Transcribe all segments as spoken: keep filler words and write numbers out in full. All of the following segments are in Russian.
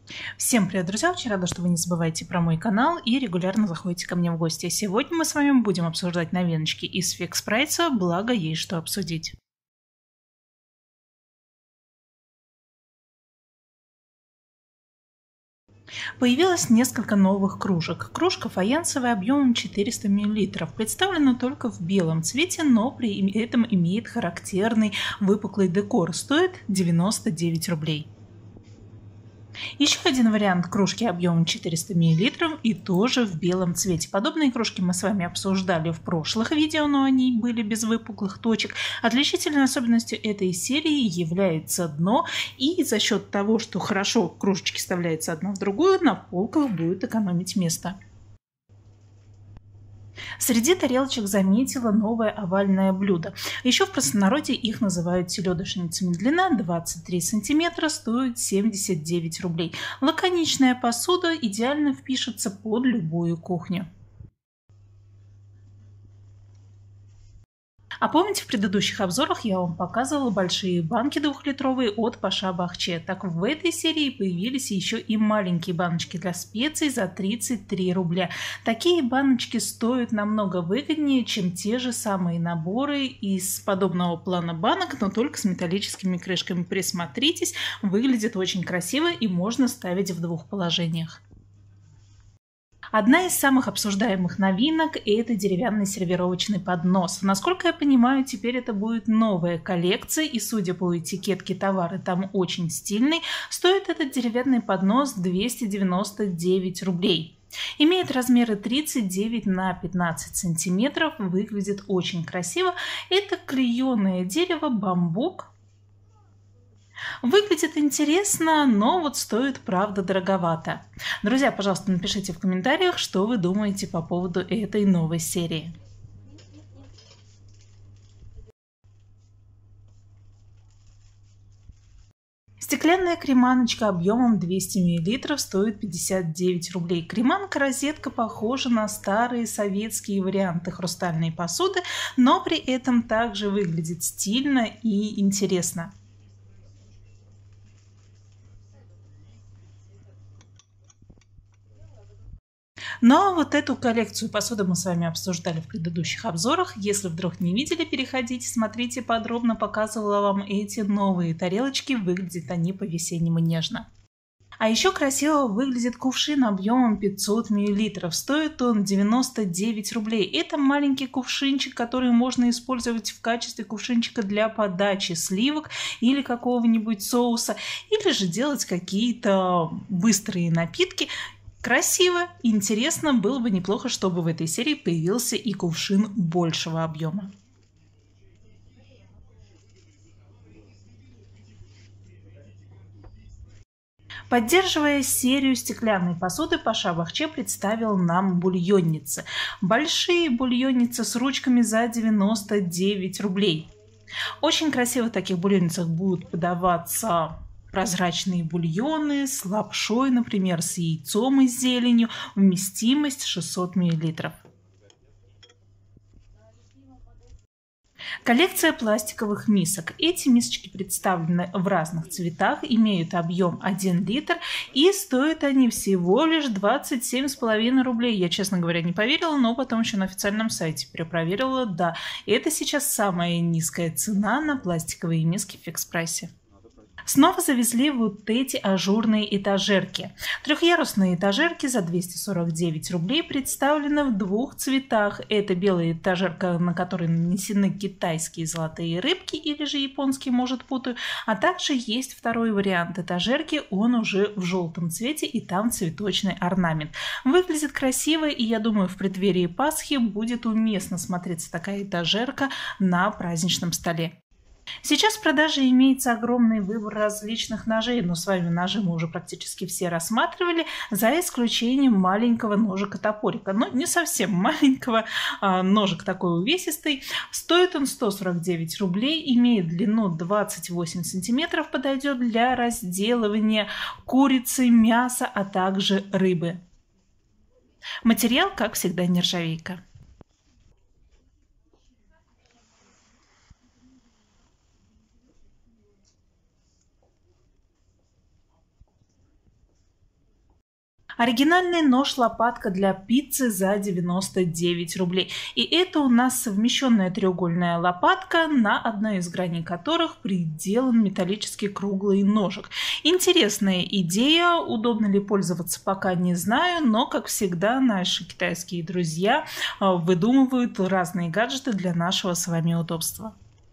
Всем привет, друзья! Очень рада, что вы не забываете про мой канал и регулярно заходите ко мне в гости. Сегодня мы с вами будем обсуждать новиночки из фикс прайса, благо есть что обсудить. Появилось несколько новых кружек. Кружка фаянсовая объемом четыреста миллилитров, представлена только в белом цвете, но при этом имеет характерный выпуклый декор, стоит девяносто девять рублей. Еще один вариант кружки объемом четыреста миллилитров и тоже в белом цвете. Подобные кружки мы с вами обсуждали в прошлых видео, но они были без выпуклых точек. Отличительной особенностью этой серии является дно, и за счет того, что хорошо кружечки вставляются одна в другую, на полках будет экономить место. Среди тарелочек заметила новое овальное блюдо. Еще в простонародье их называют селедочницами. Длина двадцать три сантиметра, стоит семьдесят девять рублей. Лаконичная посуда идеально впишется под любую кухню. А помните, в предыдущих обзорах я вам показывала большие банки двухлитровые от Паша Бахче. Так в этой серии появились еще и маленькие баночки для специй за тридцать три рубля. Такие баночки стоят намного выгоднее, чем те же самые наборы из подобного плана банок, но только с металлическими крышками. Присмотритесь, выглядит очень красиво и можно ставить в двух положениях. Одна из самых обсуждаемых новинок – это деревянный сервировочный поднос. Насколько я понимаю, теперь это будет новая коллекция, и судя по этикетке товара, там очень стильный. Стоит этот деревянный поднос двести девяносто девять рублей. Имеет размеры тридцать девять на пятнадцать сантиметров, выглядит очень красиво. Это клееное дерево, бамбук. Выглядит интересно, но вот стоит, правда, дороговато. Друзья, пожалуйста, напишите в комментариях, что вы думаете по поводу этой новой серии. Стеклянная креманочка объемом двести миллилитров стоит пятьдесят девять рублей. Креманка-розетка похожа на старые советские варианты хрустальной посуды, но при этом также выглядит стильно и интересно. Но вот эту коллекцию посуды мы с вами обсуждали в предыдущих обзорах. Если вдруг не видели, переходите, смотрите подробно. Показывала вам эти новые тарелочки. Выглядят они по-весеннему нежно. А еще красиво выглядит кувшин объемом пятьсот миллилитров. Стоит он девяносто девять рублей. Это маленький кувшинчик, который можно использовать в качестве кувшинчика для подачи сливок или какого-нибудь соуса. Или же делать какие-то быстрые напитки. Красиво, интересно, было бы неплохо, чтобы в этой серии появился и кувшин большего объема. Поддерживая серию стеклянной посуды, Паша Бахче представил нам бульонницы. Большие бульонницы с ручками за девяносто девять рублей. Очень красиво в таких бульонницах будут подаваться прозрачные бульоны с лапшой, например, с яйцом и зеленью, вместимость шестьсот миллилитров. Коллекция пластиковых мисок. Эти мисочки представлены в разных цветах, имеют объем один литр и стоят они всего лишь двадцать семь с половиной рублей. Я, честно говоря, не поверила, но потом еще на официальном сайте перепроверила. Да, это сейчас самая низкая цена на пластиковые миски в фикс прайсе. Снова завезли вот эти ажурные этажерки. Трехъярусные этажерки за двести сорок девять рублей представлены в двух цветах. Это белая этажерка, на которой нанесены китайские золотые рыбки, или же японские, может, путаю. А также есть второй вариант этажерки, он уже в желтом цвете, и там цветочный орнамент. Выглядит красиво, и я думаю, в преддверии Пасхи будет уместно смотреться такая этажерка на праздничном столе. Сейчас в продаже имеется огромный выбор различных ножей, но с вами ножи мы уже практически все рассматривали, за исключением маленького ножика-топорика. Но не совсем маленького, а ножик такой увесистый. Стоит он сто сорок девять рублей, имеет длину двадцать восемь сантиметров, подойдет для разделывания курицы, мяса, а также рыбы. Материал, как всегда, нержавейка. Оригинальный нож-лопатка для пиццы за девяносто девять рублей. И это у нас совмещенная треугольная лопатка, на одной из граней которых приделан металлический круглый ножик. Интересная идея, удобно ли пользоваться, пока не знаю, но, как всегда, наши китайские друзья выдумывают разные гаджеты для нашего с вами удобства.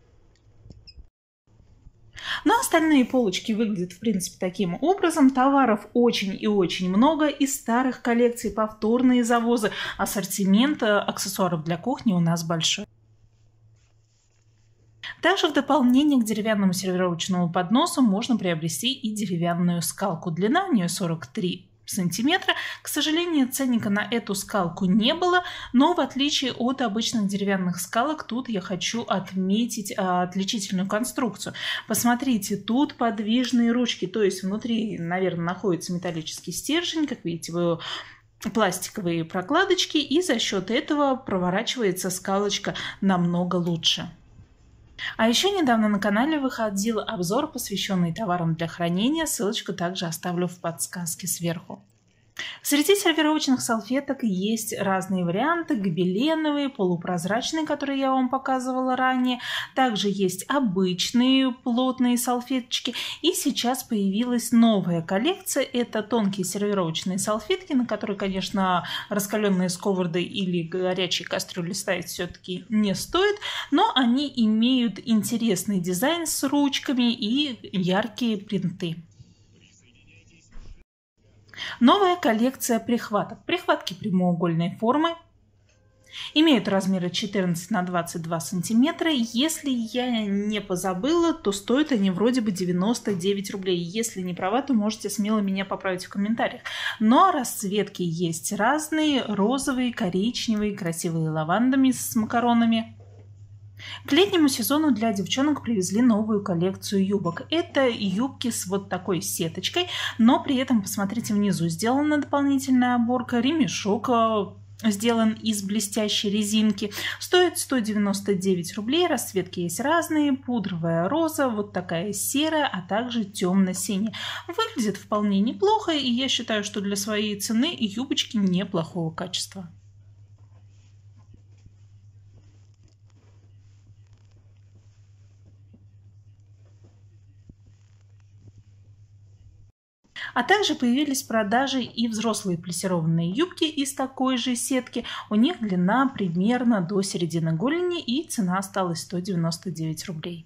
Но остальные полочки выглядят, в принципе, таким образом. Товаров очень и очень много. Из старых коллекций повторные завозы. Ассортимент аксессуаров для кухни у нас большой. Также в дополнение к деревянному сервировочному подносу можно приобрести и деревянную скалку. Длина у нее сорок три сантиметра. К сожалению, ценника на эту скалку не было, но в отличие от обычных деревянных скалок, тут я хочу отметить а, отличительную конструкцию. Посмотрите, тут подвижные ручки, то есть внутри, наверное, находится металлический стержень, как видите, вы пластиковые прокладочки, и за счет этого проворачивается скалочка намного лучше. А еще недавно на канале выходил обзор, посвященный товарам для хранения. Ссылочку также оставлю в подсказке сверху. Среди сервировочных салфеток есть разные варианты: гобеленовые, полупрозрачные, которые я вам показывала ранее. Также есть обычные плотные салфеточки. И сейчас появилась новая коллекция. Это тонкие сервировочные салфетки, на которые, конечно, раскаленные сковороды или горячие кастрюли ставить все-таки не стоит. Но они имеют интересный дизайн с ручками и яркие принты. Новая коллекция прихваток. Прихватки прямоугольной формы. Имеют размеры четырнадцать на двадцать два сантиметра. Если я не позабыла, то стоят они вроде бы девяносто девять рублей. Если не права, то можете смело меня поправить в комментариях. Но расцветки есть разные. Розовые, коричневые, красивые лавандами с макаронами. К летнему сезону для девчонок привезли новую коллекцию юбок. Это юбки с вот такой сеточкой, но при этом, посмотрите, внизу сделана дополнительная оборка, ремешок сделан из блестящей резинки. Стоит сто девяносто девять рублей, расцветки есть разные: пудровая роза, вот такая серая, а также темно-синяя. Выглядит вполне неплохо, и я считаю, что для своей цены юбочки неплохого качества. А также появились в продаже и взрослые плессированные юбки из такой же сетки. У них длина примерно до середины голени, и цена осталась сто девяносто девять рублей.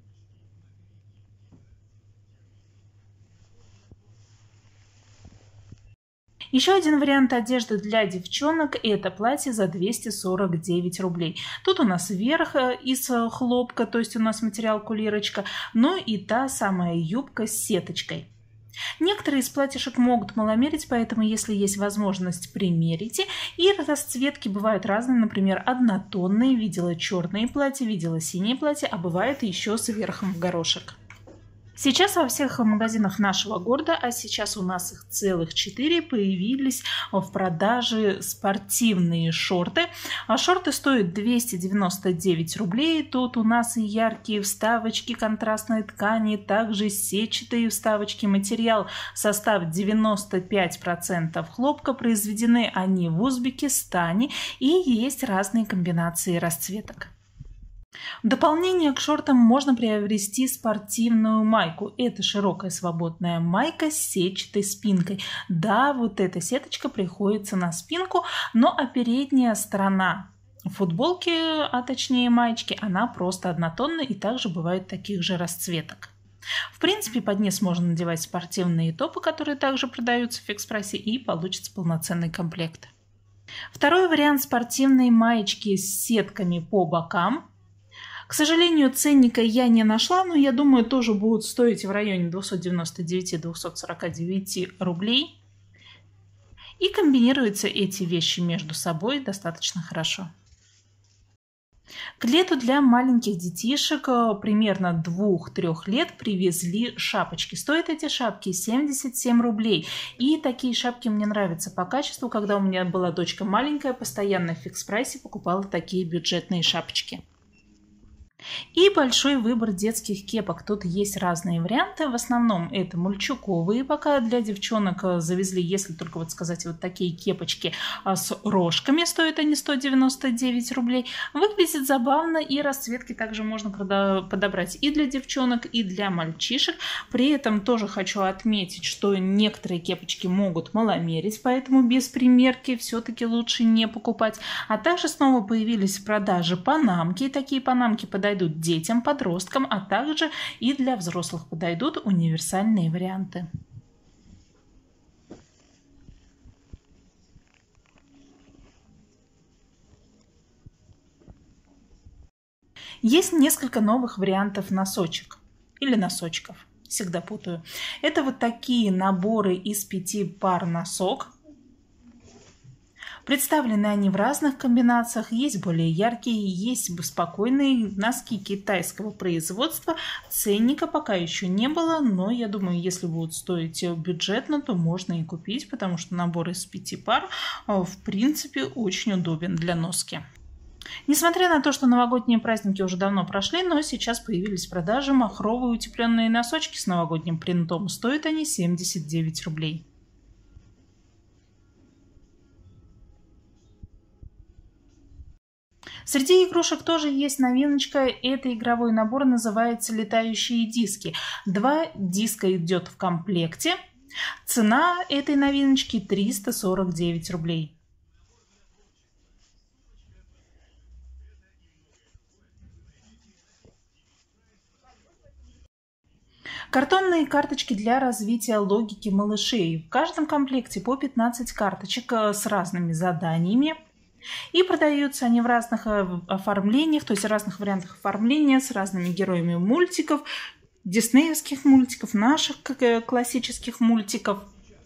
Еще один вариант одежды для девчонок – это платье за двести сорок девять рублей. Тут у нас верх из хлопка, то есть у нас материал кулирочка, но и та самая юбка с сеточкой. Некоторые из платьишек могут маломерить, поэтому, если есть возможность, примерите. И расцветки бывают разные, например, однотонные. Видела черные платья, видела синие платья, а бывает еще с верхом в горошек. Сейчас во всех магазинах нашего города, а сейчас у нас их целых четыре, появились в продаже спортивные шорты. А шорты стоят двести девяносто девять рублей. Тут у нас и яркие вставочки контрастной ткани, также сетчатые вставочки. Материал, состав девяносто пять процентов хлопка. Произведены они в Узбекистане, и есть разные комбинации расцветок. В дополнение к шортам можно приобрести спортивную майку. Это широкая свободная майка с сетчатой спинкой. Да, вот эта сеточка приходится на спинку, но а передняя сторона футболки, а точнее маечки, она просто однотонная, и также бывает таких же расцветок. В принципе, под низ можно надевать спортивные топы, которые также продаются в фикс-прайсе, и получится полноценный комплект. Второй вариант спортивной маечки с сетками по бокам. К сожалению, ценника я не нашла, но я думаю, тоже будут стоить в районе двухсот девяноста девяти — двухсот сорока девяти рублей. И комбинируются эти вещи между собой достаточно хорошо. К лету для маленьких детишек примерно двух-трёх лет привезли шапочки. Стоят эти шапки семьдесят семь рублей. И такие шапки мне нравятся по качеству. Когда у меня была дочка маленькая, постоянно в фикс-прайсе покупала такие бюджетные шапочки. И большой выбор детских кепок. Тут есть разные варианты. В основном это мульчуковые. Пока для девчонок завезли, если только вот сказать, вот такие кепочки с рожками. Стоят они сто девяносто девять рублей. Выглядит забавно, и расцветки также можно подобрать и для девчонок, и для мальчишек. При этом тоже хочу отметить, что некоторые кепочки могут маломерить, поэтому без примерки все-таки лучше не покупать. А также снова появились в продаже панамки. Такие панамки подойдут детям, подросткам, а также и для взрослых подойдут универсальные варианты. Есть несколько новых вариантов носочек или носочков, всегда путаю. Это вот такие наборы из пяти пар носок. Представлены они в разных комбинациях, есть более яркие, есть спокойные носки китайского производства. Ценника пока еще не было, но я думаю, если будут стоить бюджетно, то можно и купить, потому что набор из пяти пар в принципе очень удобен для носки. Несмотря на то, что новогодние праздники уже давно прошли, но сейчас появились в продаже махровые утепленные носочки с новогодним принтом. Стоят они семьдесят девять рублей. Среди игрушек тоже есть новиночка. Это игровой набор, называется «Летающие диски». Два диска идет в комплекте. Цена этой новиночки триста сорок девять рублей. Картонные карточки для развития логики малышей. В каждом комплекте по пятнадцать карточек с разными заданиями. И продаются они в разных оформлениях, то есть в разных вариантах оформления, с разными героями мультиков, диснеевских мультиков, наших классических мультиков.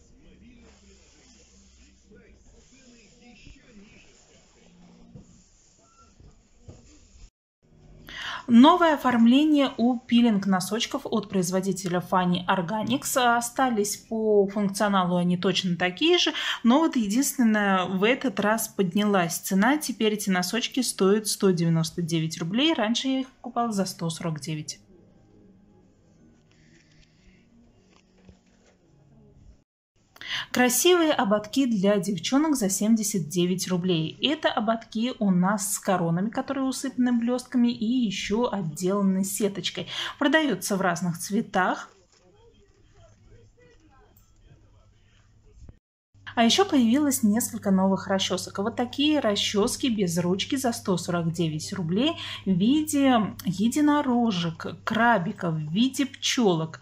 Новое оформление у пилинг-носочков от производителя Funny Organics. Остались по функционалу они точно такие же, но вот единственное, в этот раз поднялась цена. Теперь эти носочки стоят сто девяносто девять рублей. Раньше я их покупала за сто сорок девять. Красивые ободки для девчонок за семьдесят девять рублей. Это ободки у нас с коронами, которые усыпаны блестками и еще отделаны сеточкой. Продается в разных цветах. А еще появилось несколько новых расчесок. Вот такие расчески без ручки за сто сорок девять рублей в виде единорожек, крабиков, в виде пчелок.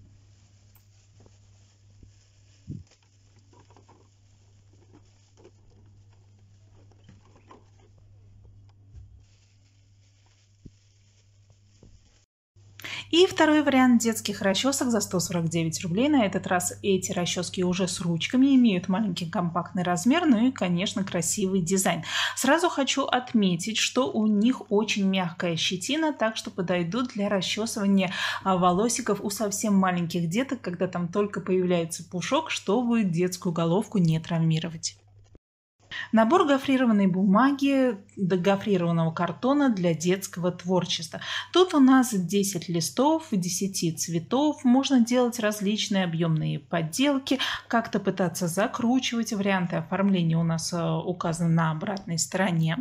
И второй вариант детских расчесок за сто сорок девять рублей. На этот раз эти расчески уже с ручками, имеют маленький компактный размер, ну и, конечно, красивый дизайн. Сразу хочу отметить, что у них очень мягкая щетина, так что подойдут для расчесывания волосиков у совсем маленьких деток, когда там только появляется пушок, чтобы детскую головку не травмировать. Набор гофрированной бумаги, гофрированного картона для детского творчества. Тут у нас десять листов, десять цветов. Можно делать различные объемные подделки, как-то пытаться закручивать. Варианты оформления у нас указаны на обратной стороне.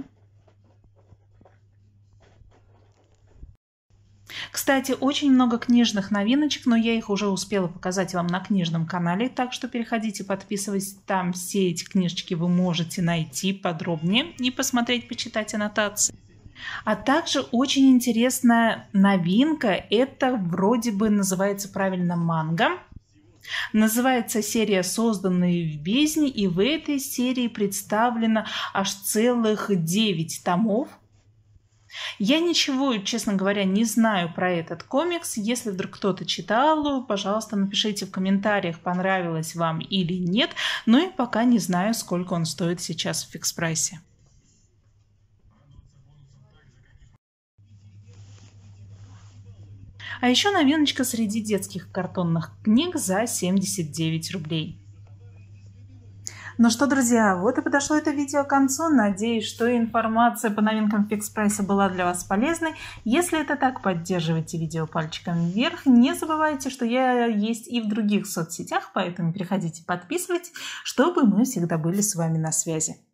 Кстати, очень много книжных новиночек, но я их уже успела показать вам на книжном канале, так что переходите, подписывайтесь, там все эти книжечки вы можете найти подробнее и посмотреть, почитать аннотации. А также очень интересная новинка, это вроде бы называется правильно манга. Называется серия «Созданные в бездне», и в этой серии представлено аж целых девять томов. Я ничего, честно говоря, не знаю про этот комикс. Если вдруг кто-то читал, пожалуйста, напишите в комментариях, понравилось вам или нет. Ну и пока не знаю, сколько он стоит сейчас в фикс-прайсе. А еще новиночка среди детских картонных книг за семьдесят девять рублей. Ну что, друзья, вот и подошло это видео к концу. Надеюсь, что информация по новинкам Fix Price была для вас полезной. Если это так, поддерживайте видео пальчиком вверх. Не забывайте, что я есть и в других соцсетях, поэтому переходите, подписывайтесь, чтобы мы всегда были с вами на связи.